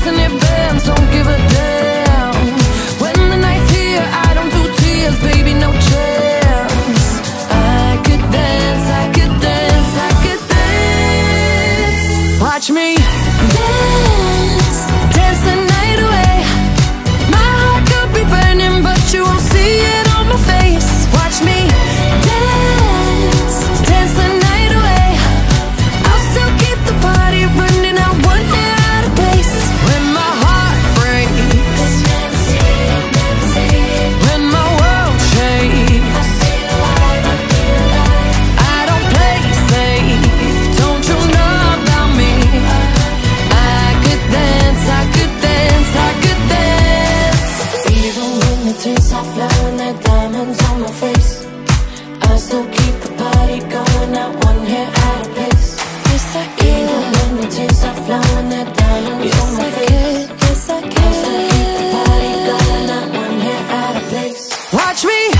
dancing in bands, don't give a damn. When the night's here, I don't do tears, baby, no chance. I could dance, I could dance, I could dance. Watch me dance, dance the night away. My heart could be burning, but you won't see it on my face. Watch me dance, dance the night away. I'll still keep the party running, I one hair out of place. When my heart breaks, when my world shakes, I don't play safe, don't you know about me? I could dance, I could dance, I could dance. Even when the tears start flowing, there diamonds on my face, I still keep the party going, not one hair out of place. Yes, I can. Even when the tears start flowing, there diamonds on my face. Yes, I can. I still keep the party going, not one hair out of place. Watch me